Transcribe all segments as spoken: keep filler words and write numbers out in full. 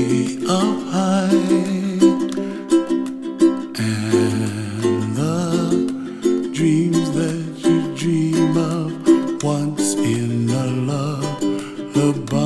up high, and the dreams that you dream of once in a lullaby.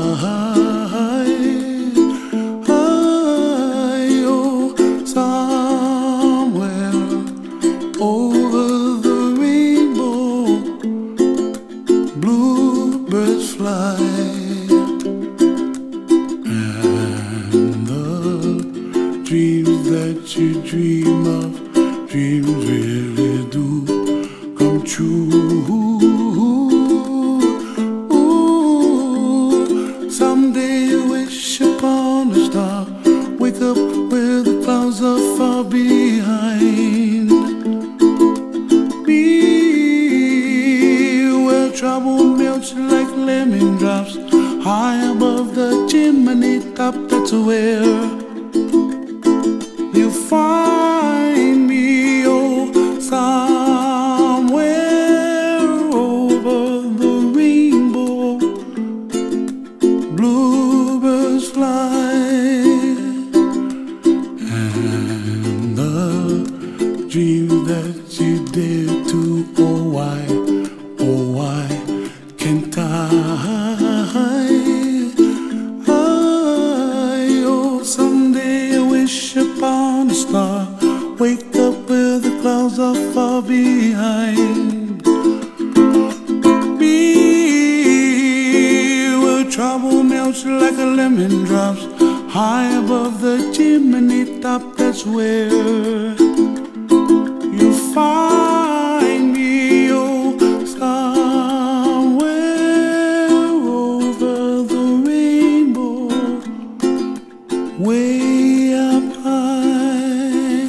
Oh, somewhere over the rainbow, bluebirds fly. Dreams that you dream of, dreams really do come true. Ooh, someday you wish upon a star, wake up where the clouds are far behind. Be where trouble melts like lemon drops, high above the chimney top. That's where you find me, oh, somewhere over the rainbow, bluebirds fly, and the dreams that you dare to, oh why, oh why can't I? Upon a star, wake up where the clouds are far behind. Be where trouble melts like a lemon drops, high above the chimney top. That's where you find me, oh, somewhere over the rainbow, way up high.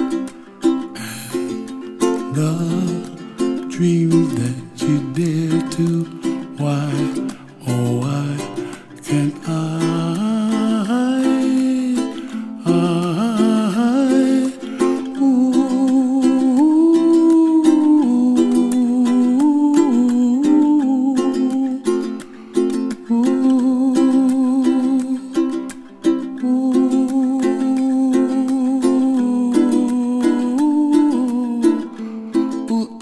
The dreams that you dare to, why, oh why can't I? I, ooh, ooh, ooh.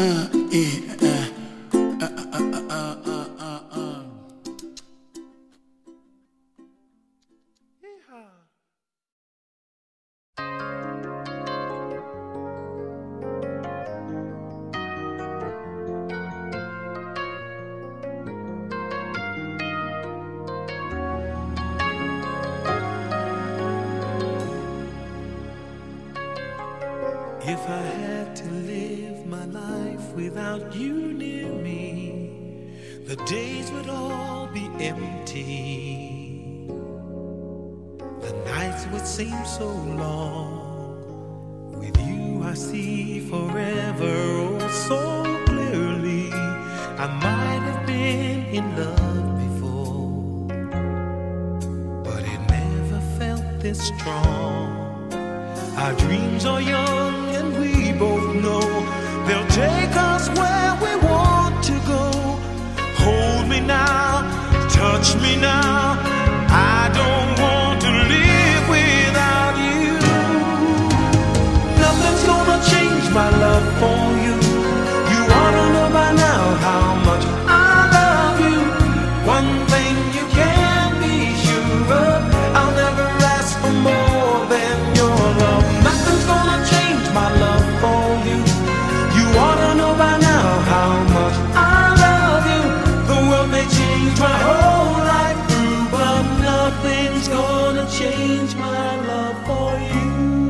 If I had to live my life without you near me, the days would all be empty. The nights would seem so long. With you I see forever oh so clearly. I might have been in love before, but it never felt this strong. Our dreams are young and we both know they'll take us where we want to go. Hold me now, touch me now, I don't want to live without you. Nothing's gonna change my love for you. You ought to know by now how much I love you. One thing you can be sure of, I'll never ask for more than your love. Nothing's gonna change my love for you. You ought to know by now how much I love you. The world may change my whole life through, but nothing's gonna change my love for you.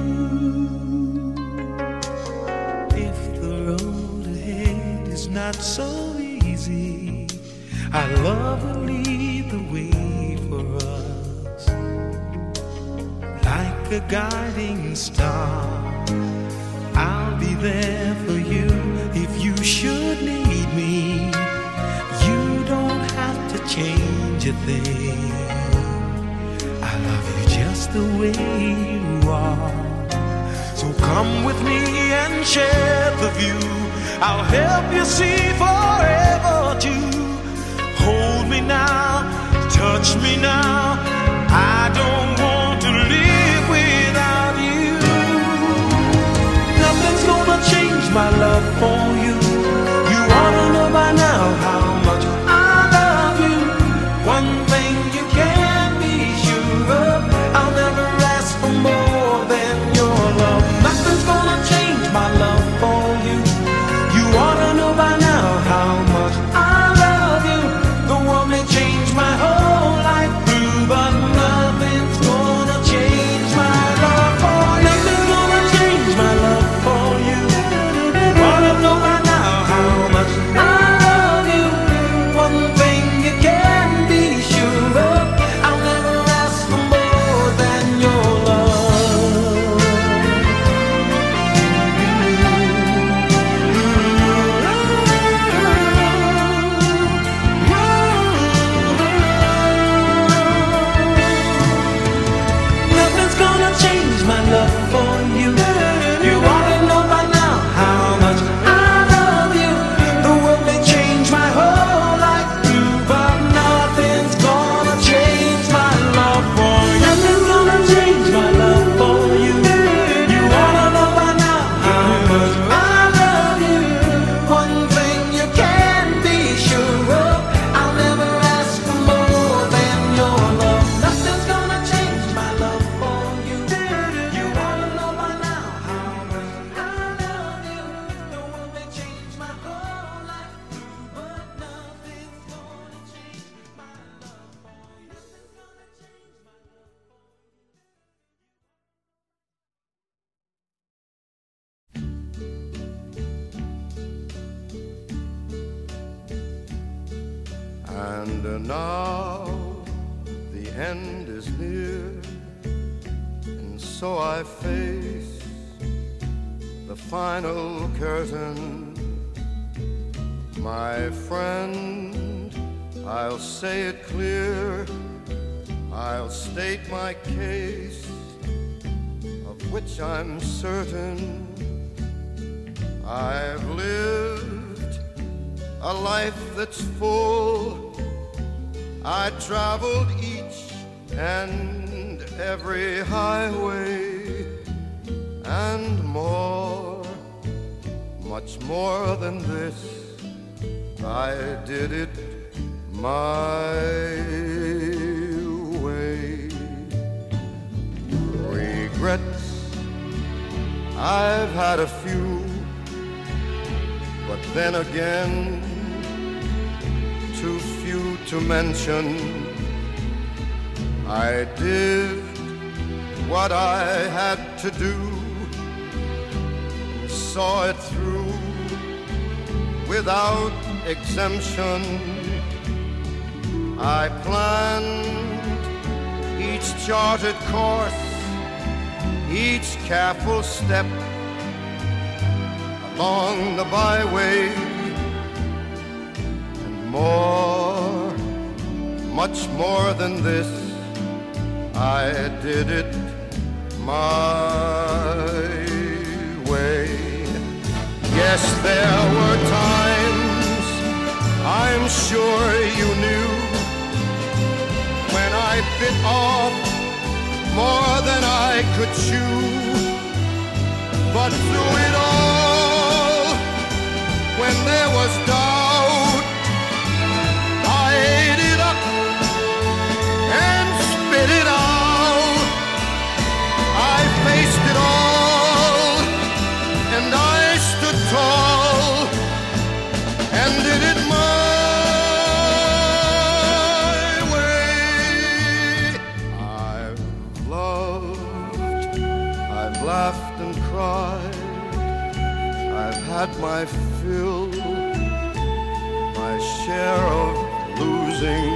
If the road ahead is not so easy, our love will lead the way for us. Like a guiding star, I'll be there for you if you should need me. You don't have to change a thing. I love you just the way you are. So come with me and share the view. I'll help you see forever too. Hold me now, touch me now, I don't now the end is near, and so I face the final curtain. My friend, I'll say it clear, I'll state my case, of which I'm certain. I've lived a life that's full. I traveled each and every highway, and more, much more than this, I did it my way. Regrets, I've had a few, but then again, too few to mention. I did what I had to do, saw it through without exemption. I planned each charted course, each careful step along the byway, and more, much more than this, I did it my way. Yes, there were times, I'm sure you knew, when I bit off more than I could chew. But through it all, when there was doubt, I ate it up and spit it out. I faced it all, and I stood tall and did it my way. I've loved, I've laughed and cried, I've had my fill, my share of losing,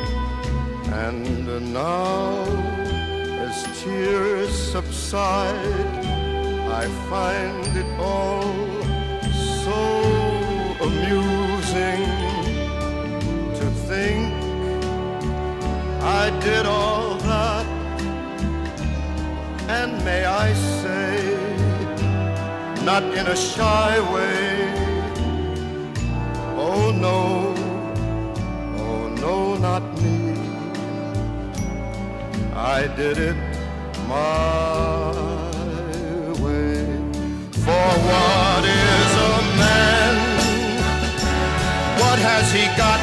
and now as tears subside, I find it all so amusing to think I did all that, and may I say, not in a shy way, oh no, oh no, not me. I did it my way. For what is a man? What has he got,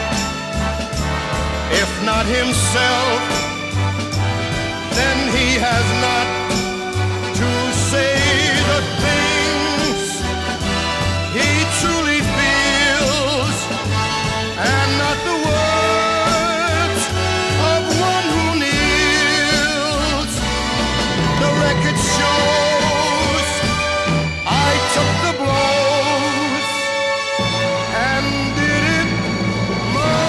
if not himself? Then he has not to say the things he truly feels, and not the words of one who kneels. The record shows I took the blows and did it my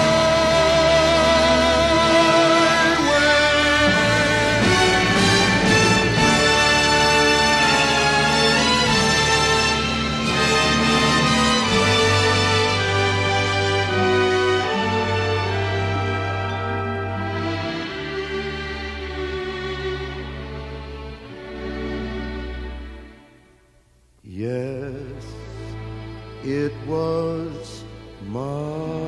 Yes, it was my